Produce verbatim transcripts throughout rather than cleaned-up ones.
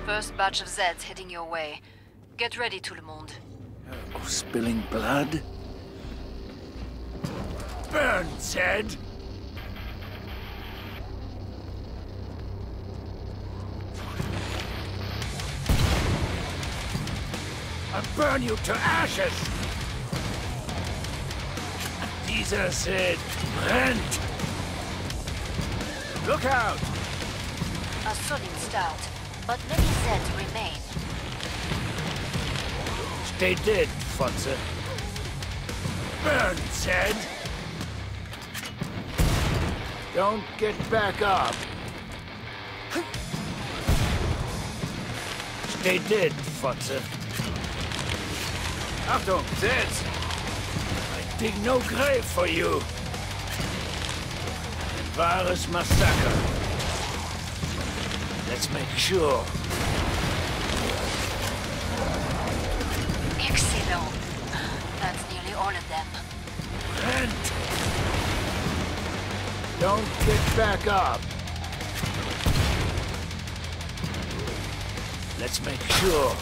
First batch of Zeds heading your way. Get ready, tout le monde. Oh, spilling blood? Burn, Zed! I'll burn you to ashes! Dieser Zed brennt! Look out! A solid start, but many Zeds remain. Stay dead, Fotze. Burn, Zed! Don't get back up. Stay dead, Fotze. Achtung, Zed! I dig no grave for you. Ein wahres Massaker. Let's make sure. Excellent. That's nearly all of them. Rent! Don't get back up. Let's make sure.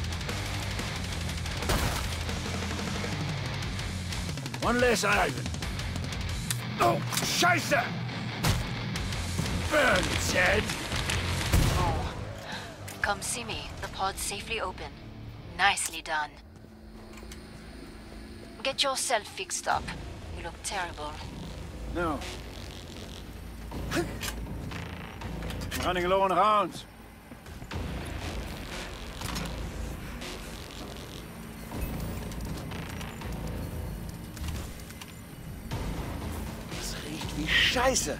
One less iron. Oh, Scheiße! Burn, Zed! Oh. Come see me. The pod's safely open. Nicely done. Get yourself fixed up. You look terrible. No. I'm running low on rounds. Das riecht wie Scheiße.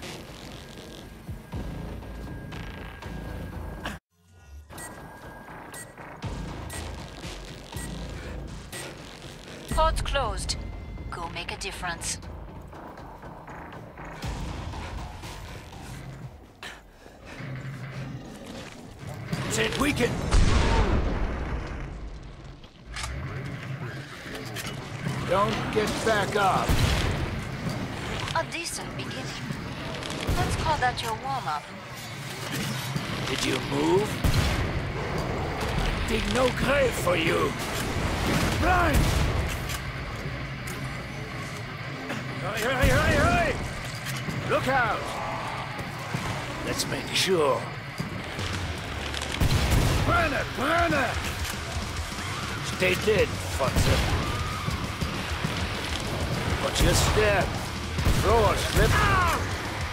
Pod's closed. Go make a difference. Said we can. Don't get back up. A decent beginning. Let's call that your warm-up. Did you move? Dig no grave for you. Run! Hurry, hurry, hurry, hurry! Look out! Let's make sure. Burn it, burn it! Stay dead, Fotze. Watch your step. Floor slip. Ah!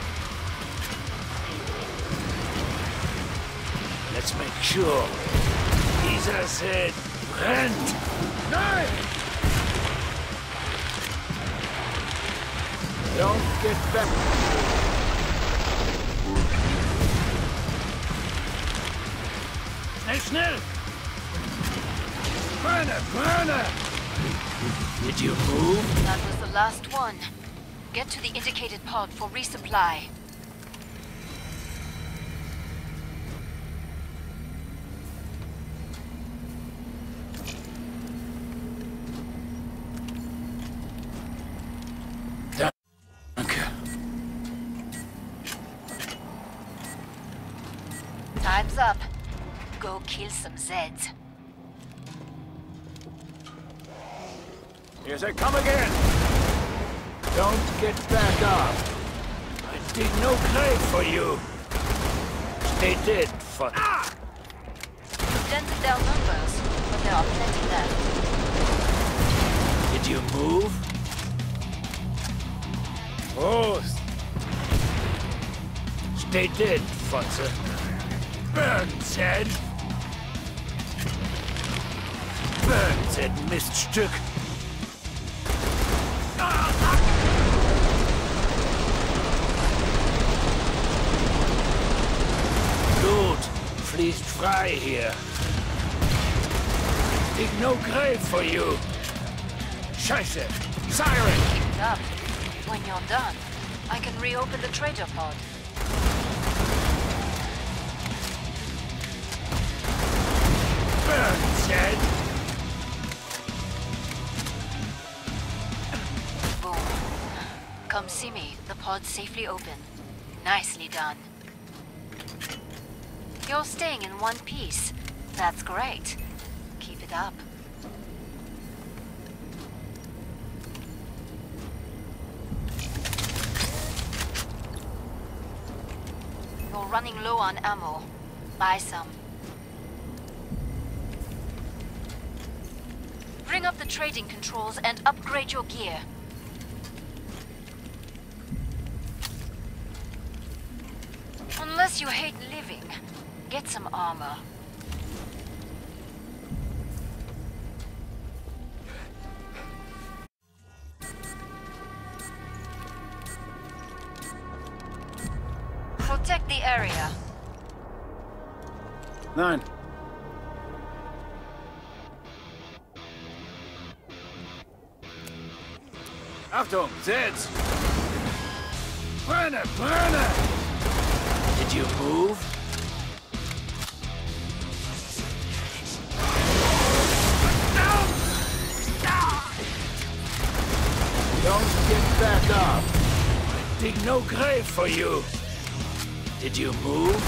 Let's make sure. Dieser Zed brennt. Nein! Don't get back. Schnell, schnell! Burner, burner! Did you move? That was the last one. Get to the indicated pod for resupply. Time's up. Go kill some Zeds. Here they come again! Don't get back up. I dig no grave for you. Stay dead, fuck. Ah! You've dented their numbers, but there are plenty left. Did you move? Prost! Stay dead, Fotze. Burn, Zed! Burn, Zed, Miststück! Blut fließt frei hier. Dig no grave for you. Scheiße! Siren! Keep it up. When you're done, I can reopen the trader pod. Burn, Zed! Boom. Come see me. The pod's safely open. Nicely done. You're staying in one piece. That's great. Keep it up. You're running low on ammo. Buy some. Bring up the trading controls and upgrade your gear. Unless you hate living, get some armor. Protect the area. Nine. Achtung, Zeds! Burner, burner! Did you move? Don't get back up. I dig no grave for you. Did you move?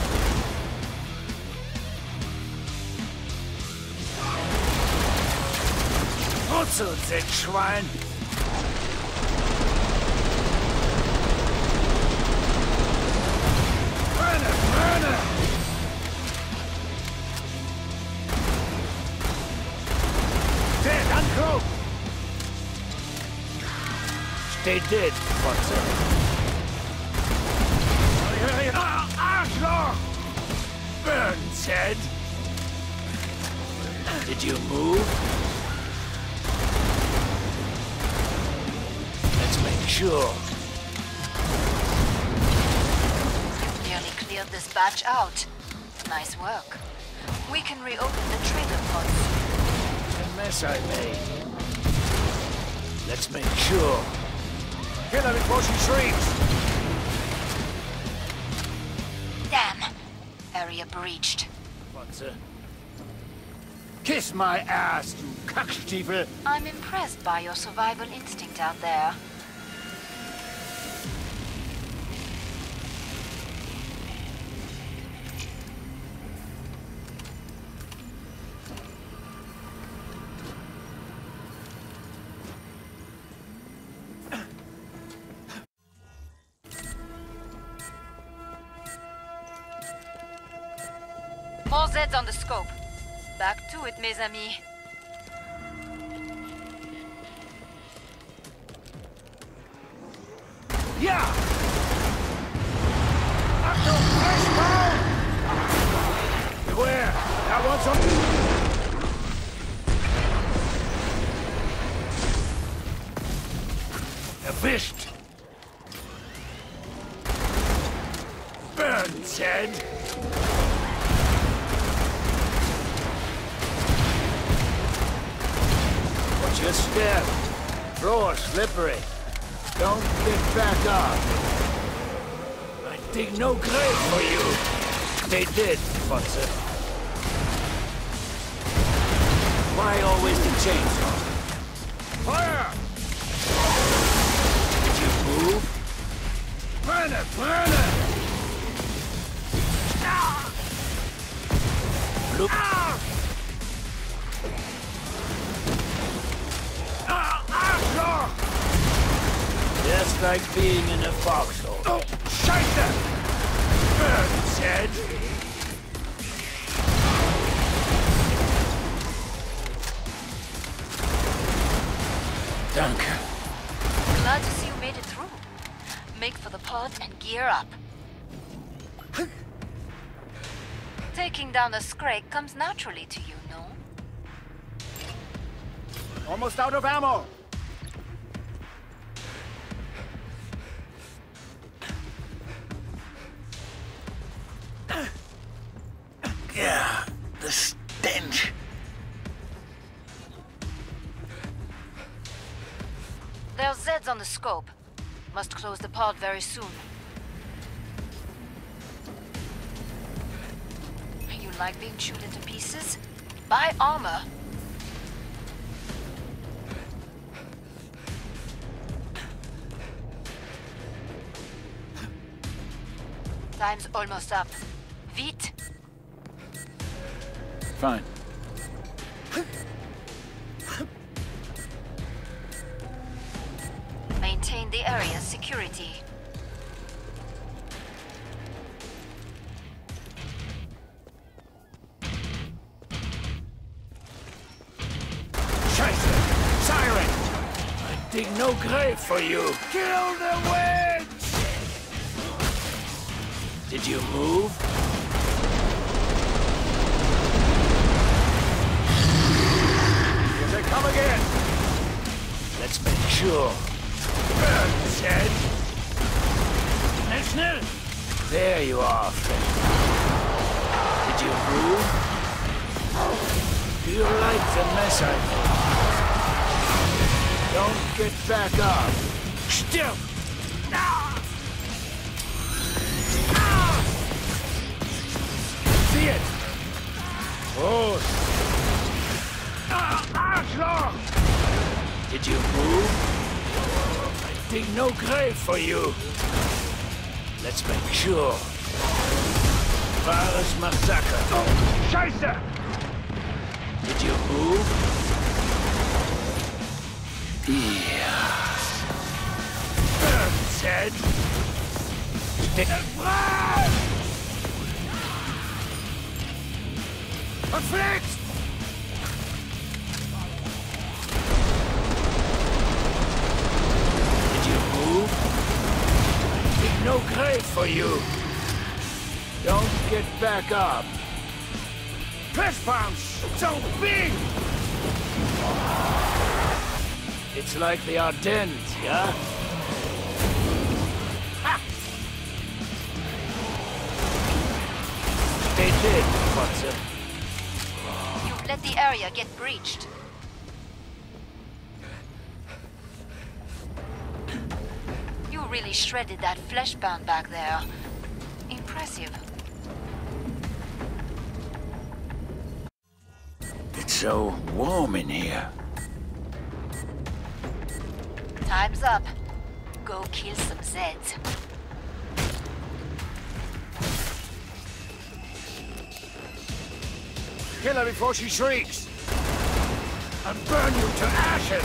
Wurzel, Schwein! Burner, burner! Dead, uncloak! Stay dead, Wurzel. Arschloch! Burn, Zed! Did you move? Let's make sure. Nearly cleared this batch out. Nice work. We can reopen the trader pods. The mess I made. Let's make sure. Kill her before she shrieks! Damn! Area breached. What's it? Kiss my ass, you Kackstiefel! I'm impressed by your survival instinct out there. More Zeds on the scope. Back to it, mes amis. Yeah! Achtung, Flashball! Beware! That one's on... Erwischt! Burn, Zed! Watch your step. Floor slippery. Don't get back up. I dig no grave for you. They did, Fonse. Why always the chainsaw? Fire! Did you move? Burn it, burn it! Ah! Look. Ah! Just like being in a foxhole. Oh, Scheiße! Burn, Zed! Danke. Glad to see you made it through. Make for the pod and gear up. Taking down a Scrake comes naturally to you, no? Almost out of ammo. Yeah, the stench. There's Zeds on the scope. Must close the pod very soon. You like being chewed into pieces? Buy armor. Time's almost up. Vite! Fine. Maintain the area's security. Scheiße! Siren! I dig no grave for you. Kill the witch! Did you move? Here they come again! Let's make sure. Burn, said. Schnell, schnell! There you are, friend. Did you move? Do you like the mess I made? Don't get back up. Still! Ah! Ah! See it? Oh! Ah, Arschloch! Did you move? I dig no grave for you. Let's make sure. Wahres Massaker. Oh, Scheiße! Did you move? Yeah. Bird's head. Verflixt! Did you move? Dig no grave for you. Don't get back up. Flesh bounce! So big! It's like the Ardennes, yeah? Ha! They did, Watson. You've let the area get breached. You really shredded that fleshbound back there. Impressive. It's so warm in here. Time's up. Go kill some Zeds. Kill her before she shrieks! And burn you to ashes!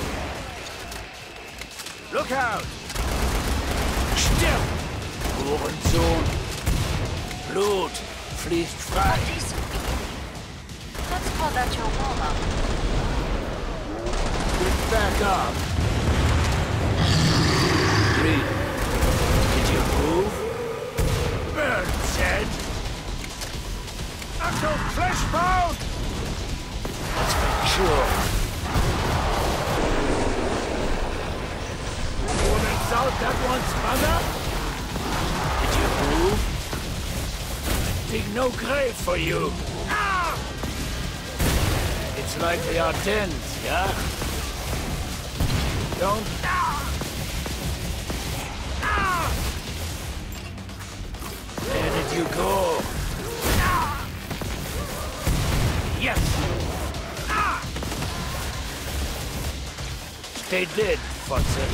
Look out! Still! Hurensohn! Blut fließt frei! A decent beat. Let's call that your warm-up. Get back up! Green, did you move? Bird said! I'm so fleshbound! Let's make sure. Woman's out that one's mother? Did you move? I dig no grave for you. Ah! It's like the Ardennes, yeah? Don't... Ah! Ah! Where did you go? Ah! Yes! Ah! Stay dead, Watson.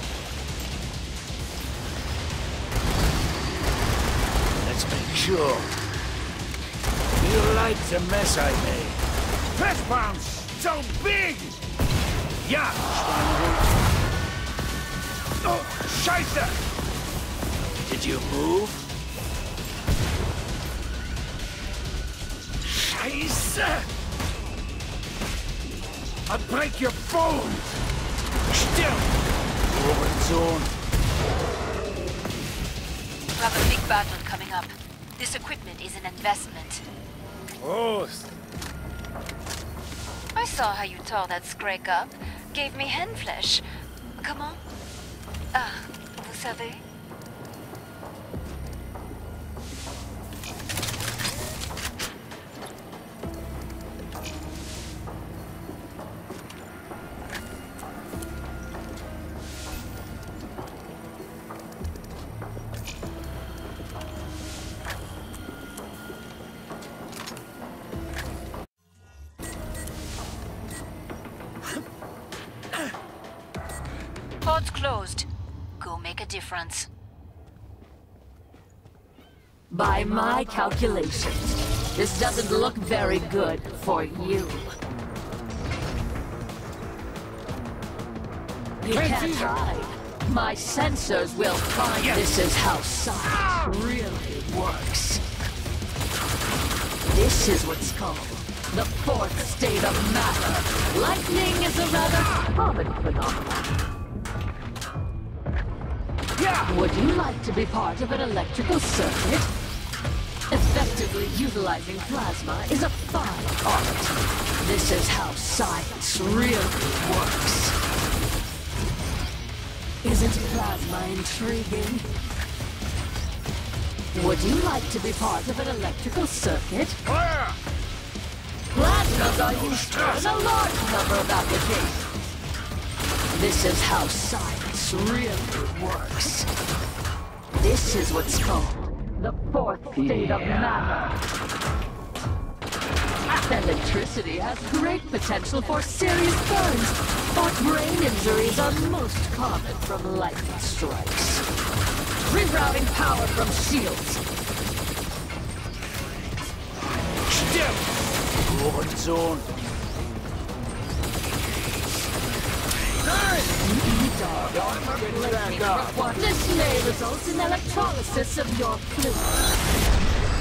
Let's make sure. You like the mess I made. Flesh bounce! So big! Yeah, Schweinehund. Oh, Scheiße! Did you move? Scheiße! I'll break your bones! Still! Hurensohn! You have a big battle coming up. This equipment is an investment. Prost! I saw how you tore that Scrake up. Gave me hen flesh. Comment? Ah, vous savez? Port's closed. Go make a difference. By my calculations, This doesn't look very good for you. You can't hide. My sensors will find yes. This is how science really works. This is what's called the fourth state of matter. Lightning is a rather common phenomenon. Yeah. Would you like to be part of an electrical circuit? Effectively utilizing plasma is a fine art. This is how science really works. Isn't plasma intriguing? Would you like to be part of an electrical circuit? Fire! Plasmas are used in a large number of applications. This is how science really works. This is what's called the fourth state yeah. of matter. Electricity has great potential for serious burns, but brain injuries are most common from lightning strikes. Rerouting power from shields. Step! Open zone. This may result in electrolysis of your fluid.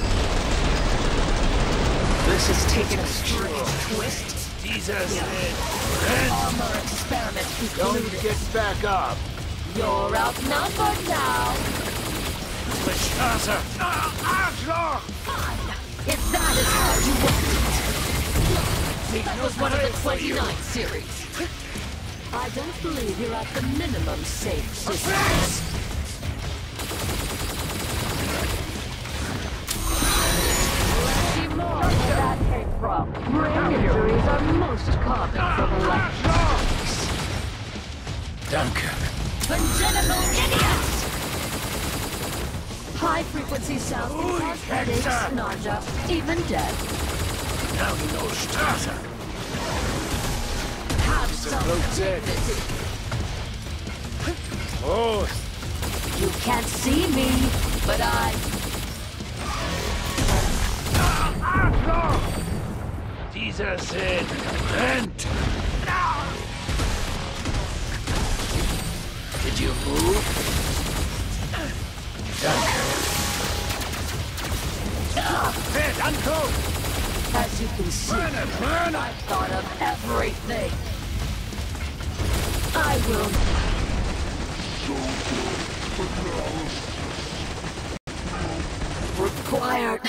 This is taking a strange twist. Jesus, yeah. Armor experiment concluded. Don't get back up. You're outnumbered now. Straße. Arschloch! Fine. If that is how you want it. That was one of the twenty-nine series. I don't believe you're at the minimum safe distance. Where that came from. Brain injuries are most common from electronics. Danke. Congenital idiots! High-frequency sound can cause headaches, nausea, even death. Now you know Straße. Have some dignity. Oh. You can't see me, but I... Dieser Sinn brennt. Did you move? Danke. Danke. As you can see, burn it, burn it. I thought of everything. I will... Required.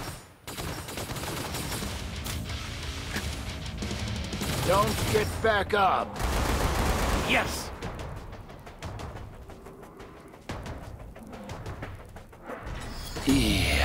Don't get back up. Yes. Yeah.